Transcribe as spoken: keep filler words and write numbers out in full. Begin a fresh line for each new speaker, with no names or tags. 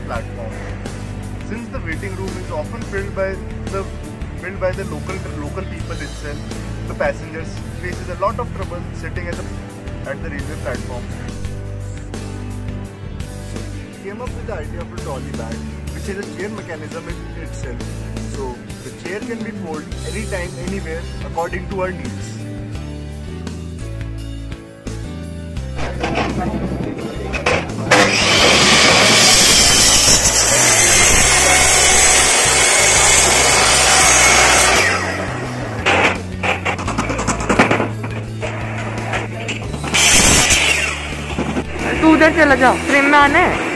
platform. Since the waiting room is often filled by the filled by the local local people itself, the passengers faces a lot of trouble sitting at the at the railway platform. We came up with the idea of a trolley bag, which is a chair mechanism in itself. So the chair can be folded anytime, anywhere, according to our needs.
तू उधर चला जा, frame में आना है।